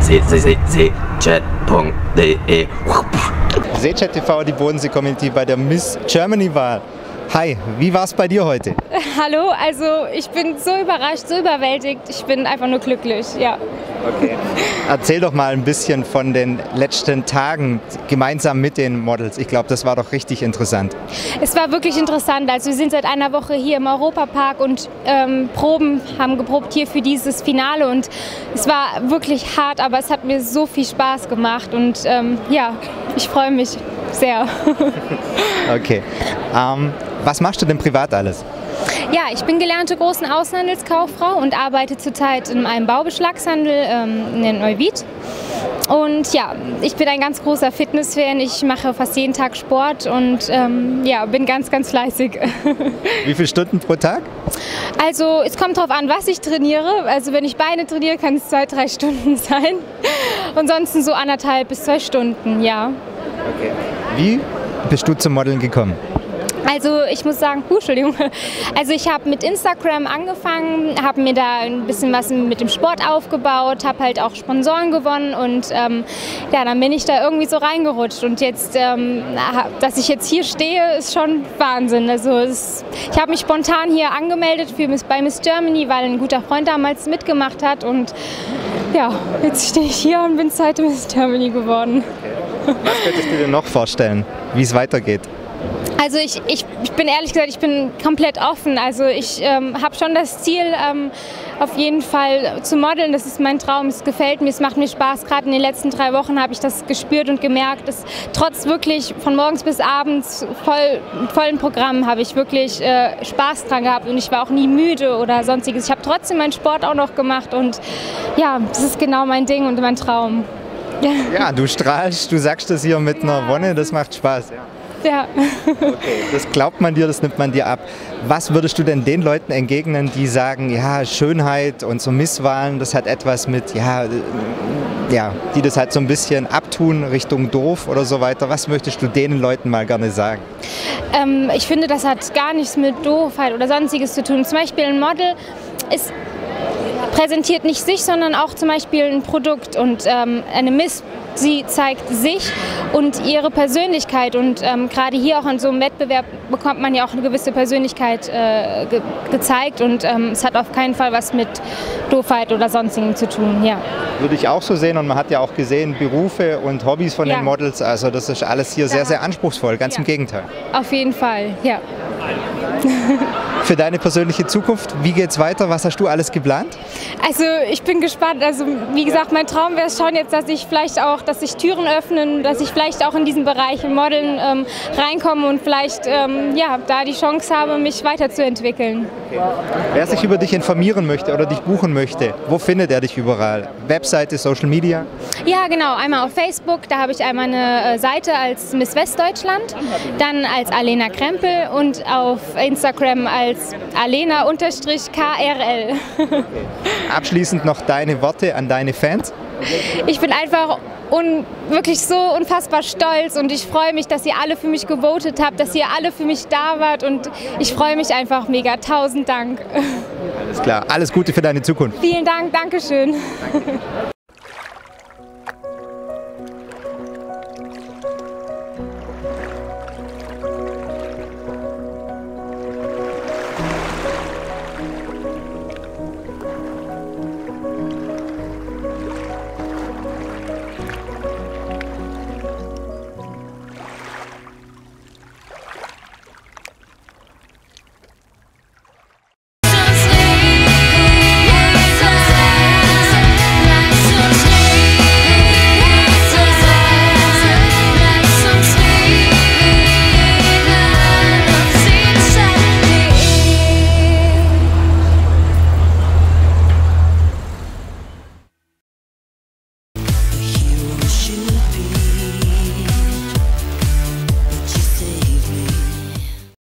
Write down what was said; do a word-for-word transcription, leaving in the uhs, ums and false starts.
c c c c chat punkt de. Seechat T V, die Bodensee-Community bei der Miss Germany-Wahl. Hi, wie war es bei dir heute? Hallo, also ich bin so überrascht, so überwältigt. Ich bin einfach nur glücklich, ja. Okay. Erzähl doch mal ein bisschen von den letzten Tagen gemeinsam mit den Models. Ich glaube, das war doch richtig interessant. Es war wirklich interessant. Also wir sind seit einer Woche hier im Europapark und ähm, proben, haben geprobt hier für dieses Finale. Und es war wirklich hart, aber es hat mir so viel Spaß gemacht. Und ähm, ja, ich freue mich sehr. Okay. Ähm, was machst du denn privat alles? Ja, ich bin gelernte großen Außenhandelskauffrau und arbeite zurzeit in einem Baubeschlagshandel ähm, in Neuwied. Und ja, ich bin ein ganz großer Fitnessfan. Ich mache fast jeden Tag Sport und ähm, ja, bin ganz, ganz fleißig. Wie viele Stunden pro Tag? Also es kommt darauf an, was ich trainiere. Also wenn ich Beine trainiere, kann es zwei, drei Stunden sein. Ansonsten so anderthalb bis zwei Stunden, ja. Okay. Wie bist du zum Modeln gekommen? Also ich muss sagen, uh, Entschuldigung, also ich habe mit Instagram angefangen, habe mir da ein bisschen was mit dem Sport aufgebaut, habe halt auch Sponsoren gewonnen und ähm, ja, dann bin ich da irgendwie so reingerutscht und jetzt, ähm, dass ich jetzt hier stehe, ist schon Wahnsinn. Also es, ich habe mich spontan hier angemeldet für Miss, bei Miss Germany, weil ein guter Freund damals mitgemacht hat und ja, jetzt stehe ich hier und bin zweite Miss Germany geworden. Was könntest du dir noch vorstellen, wie es weitergeht? Also ich, ich, ich bin ehrlich gesagt, ich bin komplett offen. Also ich ähm, habe schon das Ziel, ähm, auf jeden Fall zu modeln. Das ist mein Traum, es gefällt mir, es macht mir Spaß. Gerade in den letzten drei Wochen habe ich das gespürt und gemerkt, dass trotz wirklich von morgens bis abends voll, vollen Programm habe ich wirklich äh, Spaß dran gehabt und ich war auch nie müde oder sonstiges. Ich habe trotzdem meinen Sport auch noch gemacht und ja, das ist genau mein Ding und mein Traum. Ja, ja, du strahlst, du sagst das hier mit einer Wonne, das macht Spaß. Ja. Ja. Okay, das glaubt man dir, das nimmt man dir ab. Was würdest du denn den Leuten entgegnen, die sagen, ja, Schönheit und so Misswahlen, das hat etwas mit, ja, ja, die das halt so ein bisschen abtun Richtung doof oder so weiter. Was möchtest du den Leuten mal gerne sagen? Ähm, ich finde, das hat gar nichts mit Doofheit oder sonstiges zu tun. Zum Beispiel ein Model ist präsentiert nicht sich, sondern auch zum Beispiel ein Produkt und ähm, eine Miss, sie zeigt sich und ihre Persönlichkeit und ähm, gerade hier auch in so einem Wettbewerb bekommt man ja auch eine gewisse Persönlichkeit äh, ge gezeigt und ähm, es hat auf keinen Fall was mit Doofheit oder sonstigem zu tun, ja. Würde ich auch so sehen und man hat ja auch gesehen Berufe und Hobbys von ja. den Models, also das ist alles hier ja. sehr, sehr anspruchsvoll, ganz ja. im Gegenteil. Auf jeden Fall, ja. Für deine persönliche Zukunft, wie geht's weiter? Was hast du alles geplant? Also ich bin gespannt. Also wie gesagt, mein Traum wäre schon jetzt, dass ich vielleicht auch, dass sich Türen öffnen, dass ich vielleicht auch in diesen Bereich im Modeln ähm, reinkomme und vielleicht ähm, ja, da die Chance habe, mich weiterzuentwickeln. Okay. Wer sich über dich informieren möchte oder dich buchen möchte, wo findet er dich überall? Webseite, Social Media? Ja, genau. Einmal auf Facebook, da habe ich einmal eine äh, Seite als Miss Westdeutschland, dann als Alena Krempel und auf Instagram als Alena K R L. Okay. Abschließend noch deine Worte an deine Fans. Ich bin einfach un wirklich so unfassbar stolz und ich freue mich, dass ihr alle für mich gewotet habt, dass ihr alle für mich da wart und ich freue mich einfach mega. Tausend Dank. Alles klar, alles Gute für deine Zukunft. Vielen Dank, Dankeschön. Danke.